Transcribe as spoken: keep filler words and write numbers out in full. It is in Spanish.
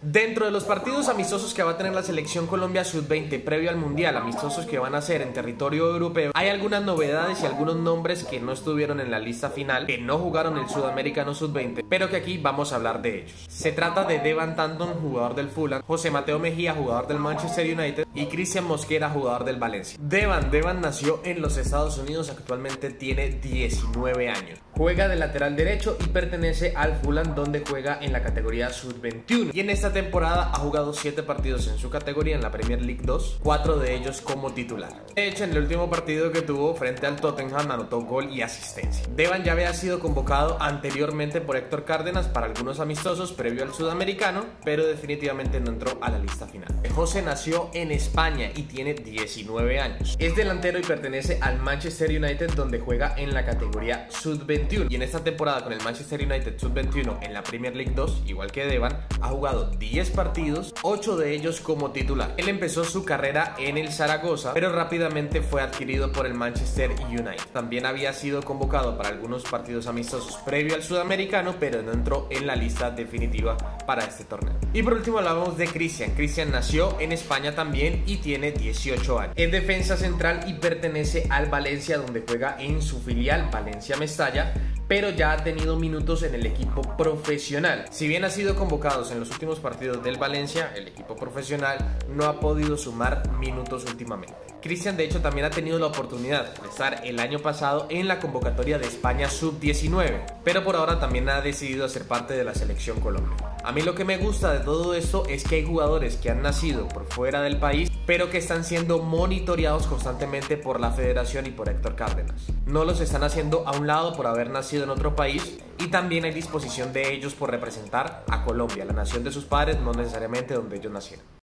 Dentro de los partidos amistosos que va a tener la selección Colombia sub veinte previo al Mundial, amistosos que van a ser en territorio europeo, hay algunas novedades y algunos nombres que no estuvieron en la lista final, que no jugaron el Sudamericano sub veinte, pero que aquí vamos a hablar de ellos. Se trata de Devan Tanton, jugador del Fulham, José Mateo Mejía, jugador del Manchester United, y Cristian Mosquera, jugador del Valencia. Devan, Devan nació en los Estados Unidos, actualmente tiene diecinueve años. Juega de lateral derecho y pertenece al Fulham, donde juega en la categoría sub veintiuno. Y en esta temporada ha jugado siete partidos en su categoría en la Premier League dos, cuatro de ellos como titular. De hecho, en el último partido que tuvo frente al Tottenham anotó gol y asistencia. Devan ya había sido convocado anteriormente por Héctor Cárdenas para algunos amistosos previo al Sudamericano, pero definitivamente no entró a la lista final. José nació en España y tiene diecinueve años. Es delantero y pertenece al Manchester United, donde juega en la categoría sub veintiuno. Y en esta temporada con el Manchester United sub veintiuno en la Premier League dos, igual que Devan, ha jugado diez partidos, ocho de ellos como titular. Él empezó su carrera en el Zaragoza, pero rápidamente fue adquirido por el Manchester United. También había sido convocado para algunos partidos amistosos previo al Sudamericano, pero no entró en la lista definitiva para este torneo. Y por último hablamos de Cristian. Cristian nació en España también y tiene dieciocho años. Es defensa central y pertenece al Valencia, donde juega en su filial Valencia Mestalla, pero ya ha tenido minutos en el equipo profesional. Si bien ha sido convocado en los últimos partidos del Valencia, el equipo profesional no ha podido sumar minutos últimamente. Cristian de hecho también ha tenido la oportunidad de estar el año pasado en la convocatoria de España sub diecinueve, pero por ahora también ha decidido hacer parte de la selección Colombia. A mí lo que me gusta de todo esto es que hay jugadores que han nacido por fuera del país, pero que están siendo monitoreados constantemente por la federación y por Héctor Cárdenas. No los están haciendo a un lado por haber nacido en otro país, y también hay disposición de ellos por representar a Colombia, la nación de sus padres, no necesariamente donde ellos nacieron.